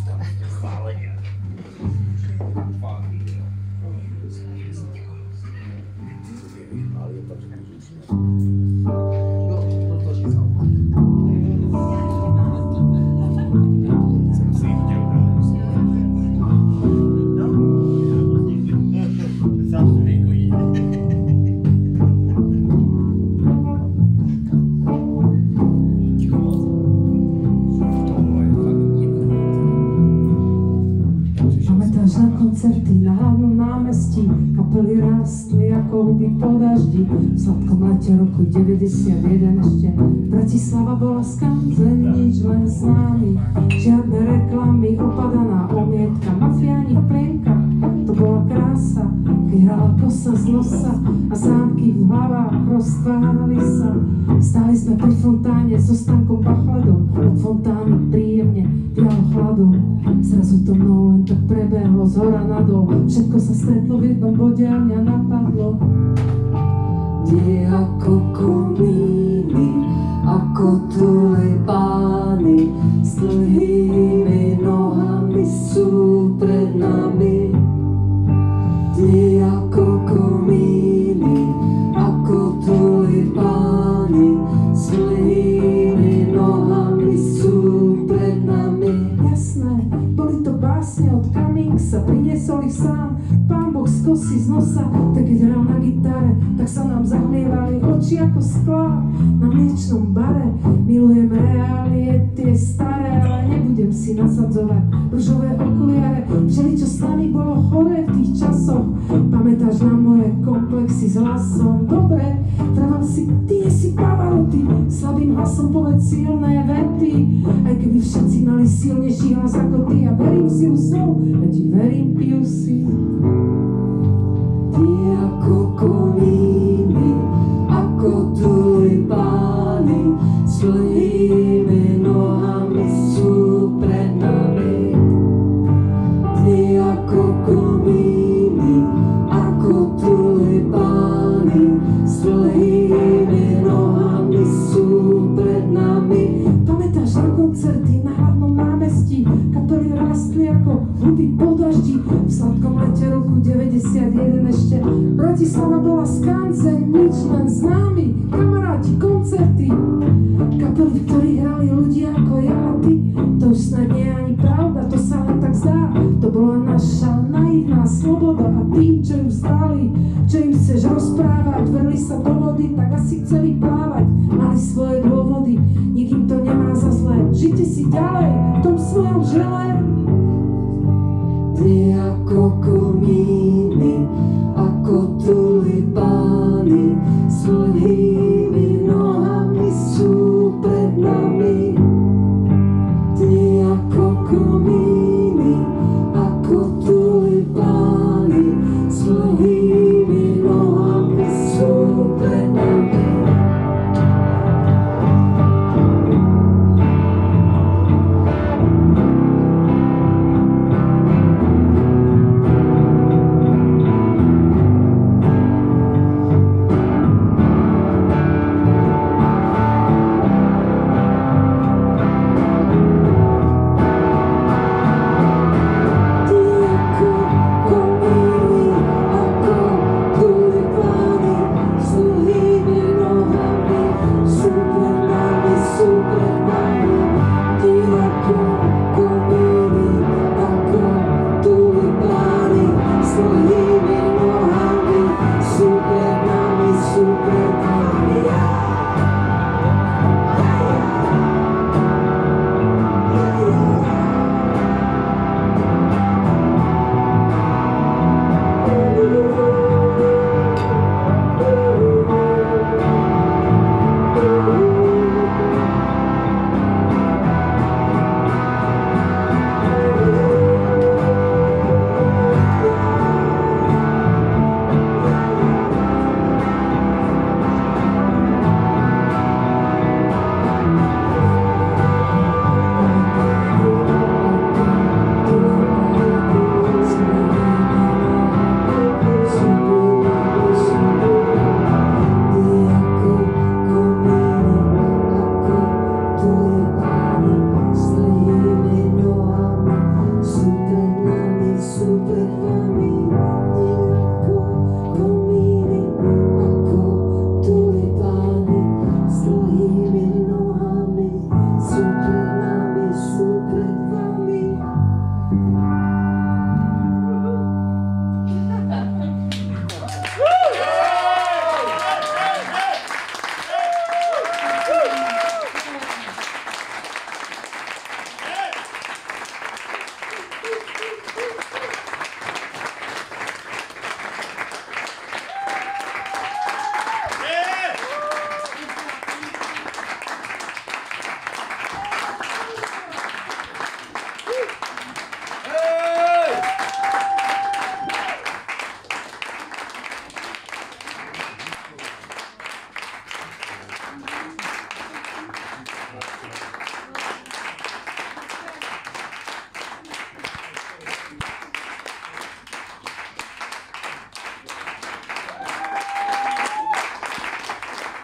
Koncerty na hlavnom námestí, kapely rástli ako huby po daždi. V sladkom lete roku 91 ešte Bratislava bola skanzen, nič len známy. Žiadne reklamy, opadaná omietka, mafiáni v plienkach, to bola krása. Keď hrala kosa z nosa a zámky v hlavách roztvárali sa. Stáli sme pri fontáne so Stankom Bachledom, od fontány príjemne vialo chladom. Zrazu to mnou len tak prebehlo z hora nadol, všetko sa stretlo v jednom bode a mňa napadlo. Nie ako komíny, ako tulipány, s dlhými nohami sú pred nami. Nie ako komíny, ako tulipány, s dlhými nohami sú pred nami. Jasné, boli to básne od Cummingsa, priniesol ich sám Pán Boh z kosy z nosa. Tak keď hral na gitare, tak sa nám zahmievali oči ako sklá na mliečnom bare. Milujem reálie, tie staré, ale nebudem si nasadzovať ružové okuliare. Všeličo s nami bolo choré v tých časoch. Pamätáš na moje komplexy s hlasom? Dobre, vravel si, ty nesi Pavarotti, slabým hlasom povedz silné vety. Aj keby všetci mali silnejší hlas ako ty, a verím si u slov, ja ti verím, piju si. Ty ako komíny, ako tulipány, s dlhými nohami sú pred nami. Ty ako komíny, ako tulipány, s dlhými nohami sú pred nami. Pamätáš na koncerty na hlavnom námestí? Kapely rástli ako huby po daždi. V sladkom lete roku 91 ešte Bratislava bola skanzen, nič len známy. Kamaráti, koncerty, kapely, v ktorých hrali ľudia ako ja a ty. To už snad nie je ani pravda, to sa len tak zdá. To bola naša naivná sloboda a tí, čo ju vzdali, čo im chceš rozprávať, vrli sa do vody, tak asi chceli plávať. Mali svoje dôvody, nikým to nemá za zlé. Žite si ďalej v tom svojom žele.